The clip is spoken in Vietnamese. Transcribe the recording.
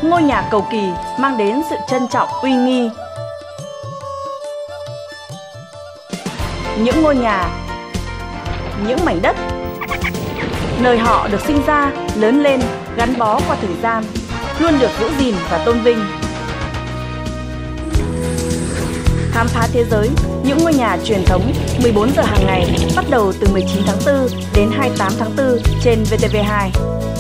ngôi nhà cầu kỳ mang đến sự trân trọng uy nghi. Những ngôi nhà, những mảnh đất, nơi họ được sinh ra, lớn lên, gắn bó qua thời gian, luôn được giữ gìn và tôn vinh. Khám phá thế giới, những ngôi nhà truyền thống 14 giờ hàng ngày bắt đầu từ 19 tháng 4 đến 28 tháng 4 trên VTV2.